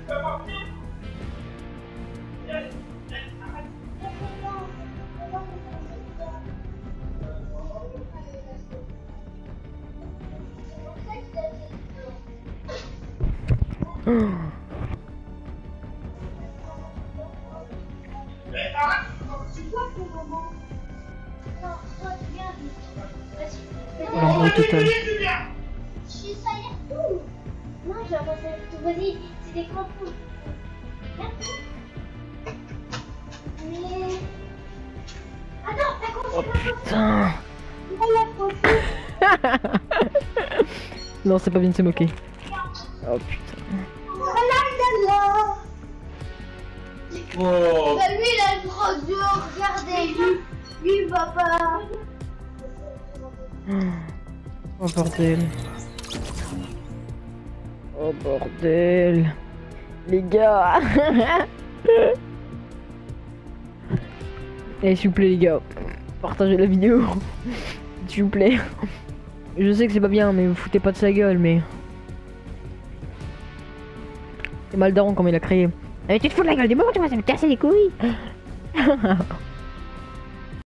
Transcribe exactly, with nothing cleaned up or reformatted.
L'embrouille totale. Non, j'ai pas fait tout. Vas-y, c'est des crampons. Mais... Attends, t'as compris? Oh putain. Non, c'est pas bien de se moquer. Oh putain. Oh. Bah lui, il a le gros yeux, regardez. Lui, il va pas. Oh bordel. Oh bordel. Les gars. Et s'il vous plaît les gars, partagez la vidéo. S'il vous plaît. Je sais que c'est pas bien, mais vous foutez pas de sa gueule, mais... C'est mal daron comme il a créé. Mais tu te fous de la gueule du monde, tu vois, ça me casser les couilles.